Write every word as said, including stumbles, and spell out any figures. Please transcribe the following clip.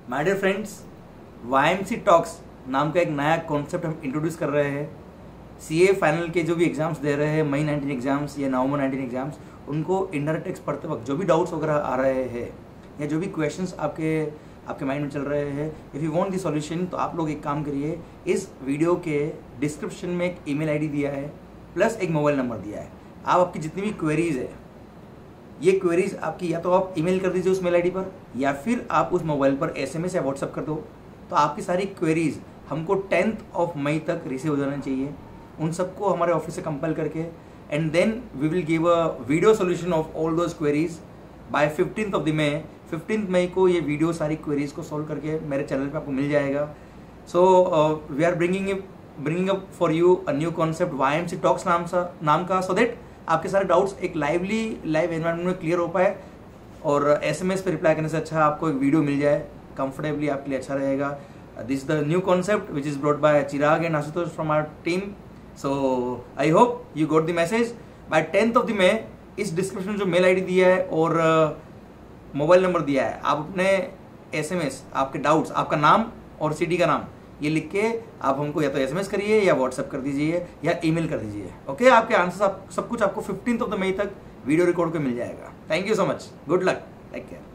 My dear friends, Y M C talks नाम का एक नया कॉन्सेप्ट हम इंट्रोड्यूस कर रहे हैं। सीए फाइनल के जो भी एग्जाम्स दे रहे हैं, मई नाइनटीन एग्जाम्स या नवंबर नाइनटीन एग्जाम्स, उनको इंडायरेक्ट टेक्स्ट पढ़ते वक्त जो भी डाउट्स वगैरह आ रहे हैं या जो भी क्वेश्चंस आपके आपके माइंड में चल रहे हैं, if you want the solution, तो आप लोग एक काम करिए, इस वीडियो के डिस्क्रिप्शन में एक ईमेल आईडी दिया है प्लस एक मोबाइल नंबर दिया है। आप आपकी जितनी भी क्वेरीज है, ये क्वेरीज आपकी या तो आप ईमेल कर दीजिए उस मेल आईडी पर, या फिर आप उस मोबाइल पर एसएमएस या व्हाट्सएप कर दो। तो आपकी सारी क्वेरीज हमको टेंथ ऑफ मई तक रिसीव हो जाना चाहिए। उन सबको हमारे ऑफिस से कंपाइल करके and then we will give a video solution of all those queries by fifteenth of the May. Fifteenth मई को ये वीडियो सारी क्वेरीज को सॉल्व करके मेरे चैनल पे आपको मिल जाएगा। So we are bringing bringing up for you a new concept Y M C talks नाम सा नाम का, सो दैट आपके सारे डाउट्स एक लाइवली लाइव एनवायरनमेंट में क्लियर हो पाए और एसएमएस पे रिप्लाई करने से अच्छा आपको एक वीडियो मिल जाए कंफर्टेबली, आपके लिए अच्छा रहेगा। This the new concept which is brought by Chirag and Ashutosh from our team. So I hope you got the message by tenth of the May. इस डिस्क्रिप्शन में जो मेल आईडी दिया है और मोबाइल नंबर दिया है, आप अपने एसएमएस, आपके डाउट्स, आपका नाम और सिटी का नाम ये लिख के आप हमको या तो एसएमएस करिए या व्हाट्सएप कर दीजिए या ईमेल कर दीजिए। ओके, आपके आंसर्स आप सब कुछ आपको फिफ्टींथ ऑफ द मई तक वीडियो रिकॉर्ड पे मिल जाएगा। Thank you so much, good luck, take care.